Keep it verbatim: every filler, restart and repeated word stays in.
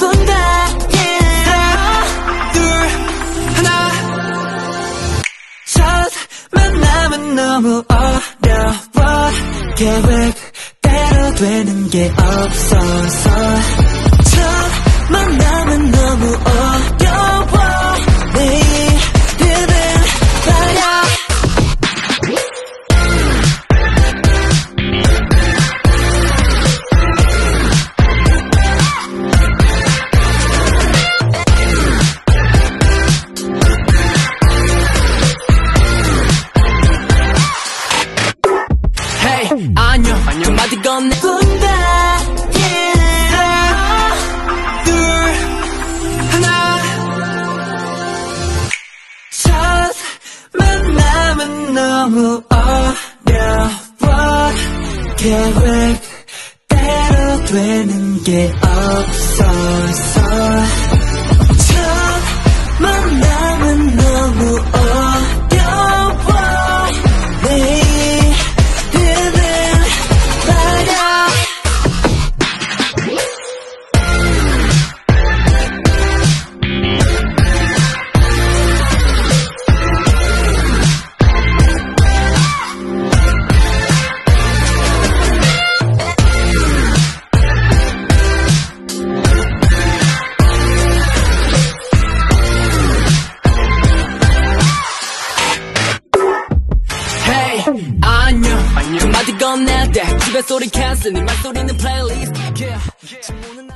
분다 yeah. 하나 둘 하나 첫 만남은 너무 어려워 계획대로 되는 게 없어서 첫 만남은 너무 어려워 내일은 말야 Hey 안녕 안녕 마디 건네 분다 yeah. 하나 둘 하나 첫 만남은 너무 어려워 계획대로 되는 게 없어서 첫 만남은 너무 어려워 내일은 말야 안녕 안녕 마디 건넬 때 집에 소리 캔슬 네 말소리는 플레이리스트 yeah.